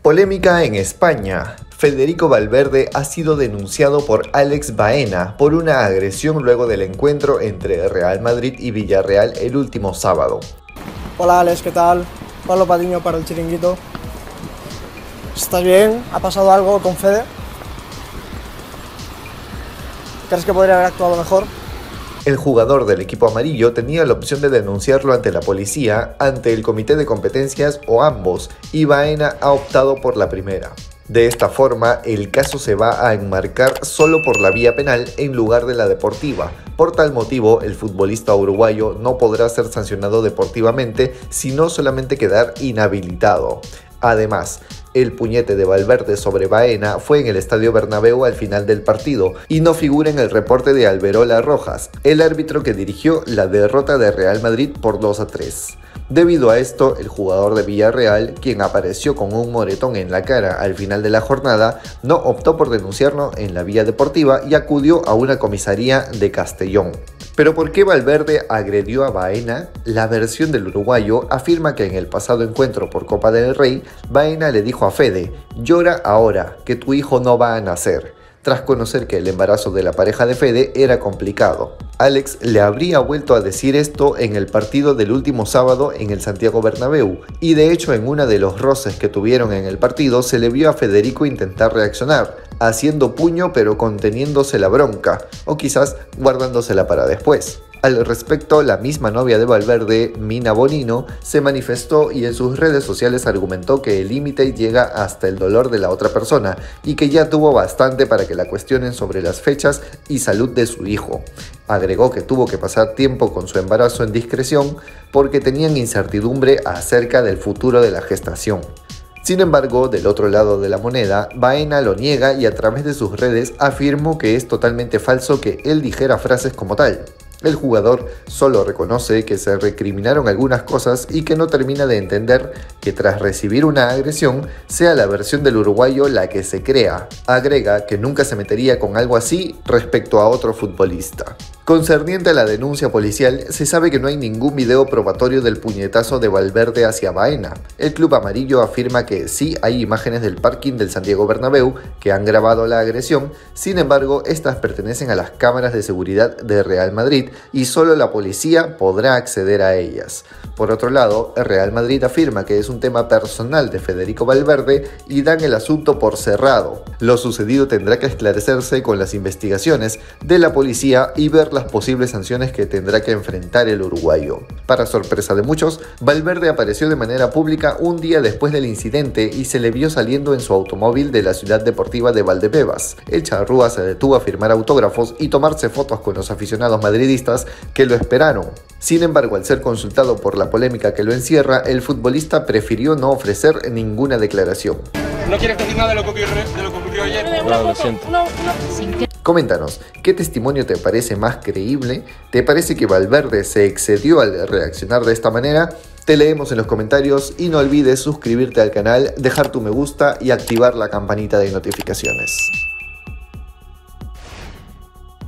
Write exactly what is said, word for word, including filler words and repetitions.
Polémica en España. Federico Valverde ha sido denunciado por Alex Baena por una agresión luego del encuentro entre Real Madrid y Villarreal el último sábado. Hola Alex, ¿qué tal? Pablo Patiño para el Chiringuito. ¿Estás bien? ¿Ha pasado algo con Fede? ¿Crees que podría haber actuado mejor? El jugador del equipo amarillo tenía la opción de denunciarlo ante la policía, ante el comité de competencias o ambos, y Baena ha optado por la primera. De esta forma, el caso se va a enmarcar solo por la vía penal en lugar de la deportiva. Por tal motivo, el futbolista uruguayo no podrá ser sancionado deportivamente, sino solamente quedar inhabilitado. Además, el puñete de Valverde sobre Baena fue en el Estadio Bernabéu al final del partido y no figura en el reporte de Alberola Rojas, el árbitro que dirigió la derrota de Real Madrid por dos a tres. Debido a esto, el jugador de Villarreal, quien apareció con un moretón en la cara al final de la jornada, no optó por denunciarlo en la vía deportiva y acudió a una comisaría de Castellón. ¿Pero por qué Valverde agredió a Baena? La versión del uruguayo afirma que en el pasado encuentro por Copa del Rey, Baena le dijo a Fede: "Llora ahora, que tu hijo no va a nacer", tras conocer que el embarazo de la pareja de Fede era complicado. Alex le habría vuelto a decir esto en el partido del último sábado en el Santiago Bernabéu, y de hecho en uno de los roces que tuvieron en el partido se le vio a Federico intentar reaccionar, haciendo puño pero conteniéndose la bronca, o quizás guardándosela para después. Al respecto, la misma novia de Valverde, Mina Bonino, se manifestó y en sus redes sociales argumentó que el límite llega hasta el dolor de la otra persona y que ya tuvo bastante para que la cuestionen sobre las fechas y salud de su hijo. Agregó que tuvo que pasar tiempo con su embarazo en discreción porque tenían incertidumbre acerca del futuro de la gestación. Sin embargo, del otro lado de la moneda, Baena lo niega y a través de sus redes afirmó que es totalmente falso que él dijera frases como tal. El jugador solo reconoce que se recriminaron algunas cosas y que no termina de entender que tras recibir una agresión sea la versión del uruguayo la que se crea. Agrega que nunca se metería con algo así respecto a otro futbolista. Concerniente a la denuncia policial, se sabe que no hay ningún video probatorio del puñetazo de Valverde hacia Baena. El club amarillo afirma que sí hay imágenes del parking del Santiago Bernabéu que han grabado la agresión, sin embargo, estas pertenecen a las cámaras de seguridad de Real Madrid y solo la policía podrá acceder a ellas. Por otro lado, el Real Madrid afirma que es un tema personal de Federico Valverde y dan el asunto por cerrado. Lo sucedido tendrá que esclarecerse con las investigaciones de la policía y ver las posibles sanciones que tendrá que enfrentar el uruguayo. Para sorpresa de muchos, Valverde apareció de manera pública un día después del incidente y se le vio saliendo en su automóvil de la ciudad deportiva de Valdebebas. El charrúa se detuvo a firmar autógrafos y tomarse fotos con los aficionados madridistas que lo esperaron. Sin embargo, al ser consultado por la polémica que lo encierra, el futbolista prefirió no ofrecer ninguna declaración. ¿No quieres decir nada de lo que ocurrió, de lo que ocurrió ayer? No, lo siento. Coméntanos, ¿qué testimonio te parece más creíble? ¿Te parece que Valverde se excedió al reaccionar de esta manera? Te leemos en los comentarios y no olvides suscribirte al canal, dejar tu me gusta y activar la campanita de notificaciones.